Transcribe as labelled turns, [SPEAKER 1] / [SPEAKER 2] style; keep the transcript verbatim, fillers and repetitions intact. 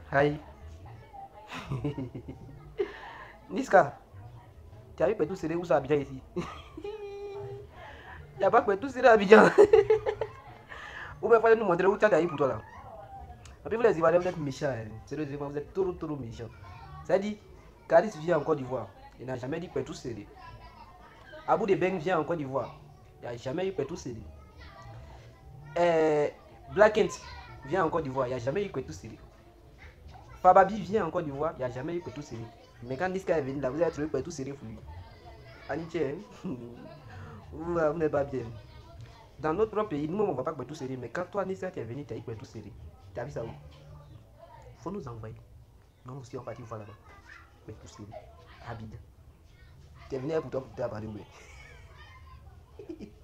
[SPEAKER 1] Aïe. Niska, tu as vu Petou Séré où ça Abidjan ici? Il n'y a pas Petou Séré à Abidjan. Ou bien il fallait nous montrer où tu as pour toi là. Et puis vous les Ivoiriens, vous êtes méchants. Hein. Sérieusement, vous êtes trop trop méchants. Ça dit, Caris vient en Côte d'Ivoire. Il n'a jamais dit Petou Séré. Abou de Beng vient en Côte d'Ivoire. Il n'y a jamais eu Petou Séré. Eh, Black Kent vient en Côte d'Ivoire. Il n'y a jamais eu Petou Séré. Fababi vient en Côte d'Ivoire. Il n'y a jamais eu Petou Séré. Mais quand Niska est venu là, vous avez trouvé Petou Séré fou. Aniché, hein? Vous, vous n'êtes pas bien. Dans notre propre pays, nous, on ne voit pas Petou Séré. Mais quand toi, Niska, tu es venu, tu as eu Petou Séré. Tu as vu ça où? Il faut nous envoyer. Nous aussi, on va partir voir là-bas. Petou Séré. Abidjan. Tu es venu pour toi pour te parler.